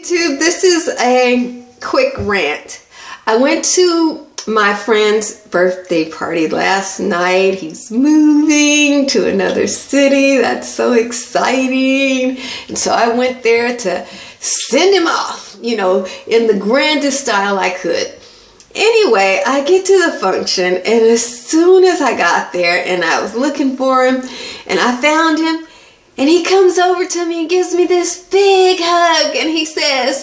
YouTube. This is a quick rant. I went to my friend's birthday party last night. He's moving to another city. That's so exciting. And so I went there to send him off, you know, in the grandest style I could. Anyway, I get to the function, and as soon as I got there and I was looking for him and I found him, and he comes over to me and gives me this big hug, and he says,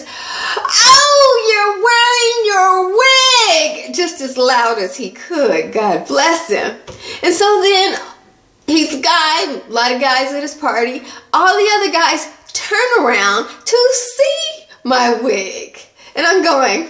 "Oh, you're wearing your wig," just as loud as he could. God bless him. And so then he's a guy, a lot of guys at his party. All the other guys turn around to see my wig. And I'm going,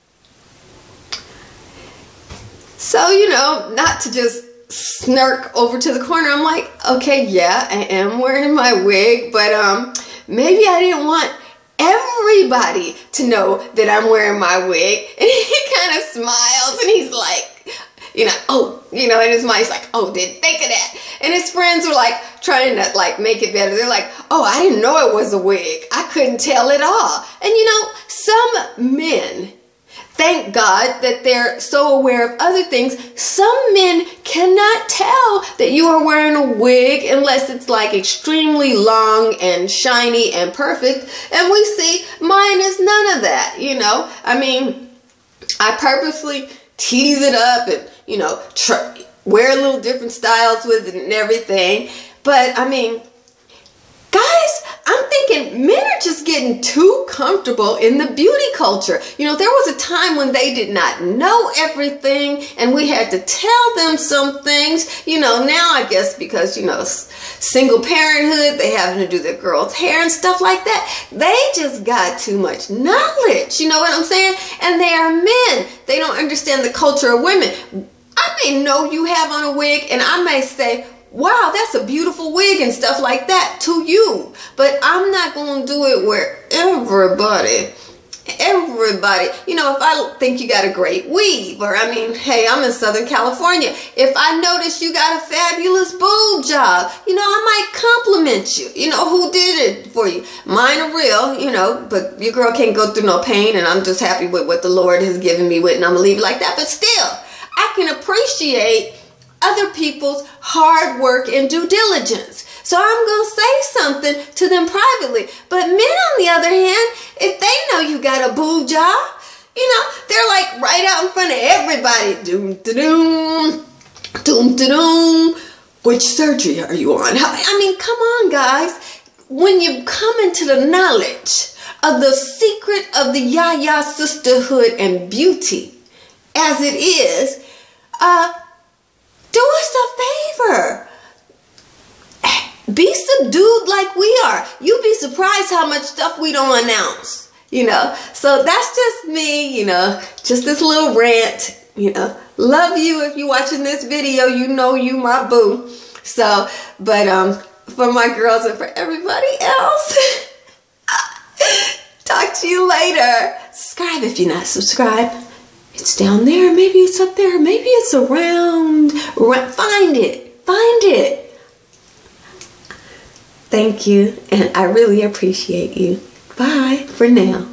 so, you know, not to just snark over to the corner. I'm like, okay, yeah, I am wearing my wig, but maybe I didn't want everybody to know that I'm wearing my wig. And he kind of smiles and he's like, you know, oh, you know, in his mind, he's like, oh, didn't think of that. And his friends were like trying to like make it better. They're like, oh, I didn't know it was a wig. I couldn't tell at all. And you know, some men, thank God that they're so aware of other things. Some men cannot tell that you are wearing a wig unless it's like extremely long and shiny and perfect. And we see mine is none of that, you know. I mean, I purposely tease it up and, you know, wear a little different styles with it and everything. But I mean, guys, I'm thinking men are just getting too comfortable in the beauty culture. You know, there was a time when they did not know everything and we had to tell them some things. You know, now I guess because, you know, single parenthood, they having to do their girls' hair and stuff like that. They just got too much knowledge. You know what I'm saying? And they are men. They don't understand the culture of women. I may know you have on a wig and I may say, wow, that's a beautiful wig and stuff like that to you. But I'm not going to do it where everybody, you know, if I think you got a great weave, or I mean, hey, I'm in Southern California. If I notice you got a fabulous boob job, you know, I might compliment you. You know, who did it for you? Mine are real, you know, but your girl can't go through no pain, and I'm just happy with what the Lord has given me with, and I'm going to leave it like that. But still, I can appreciate other people's hard work and due diligence. So I'm going to say something to them privately. But men, on the other hand, if they know you got a boob job, you know, they're like right out in front of everybody. Doom-da-doom, doom-da-doom. Which surgery are you on? I mean, come on, guys. When you come into the knowledge of the secret of the Yaya sisterhood and beauty, as it is, do us a favor. Be subdued like we are. You'd be surprised how much stuff we don't announce, you know. So that's just me, you know, just this little rant, you know. Love you if you're watching this video. You know you my boo. So, but for my girls and for everybody else, talk to you later. Subscribe if you're not subscribed. It's down there. Maybe it's up there. Maybe it's around. Find it. Find it. Thank you. And I really appreciate you. Bye for now.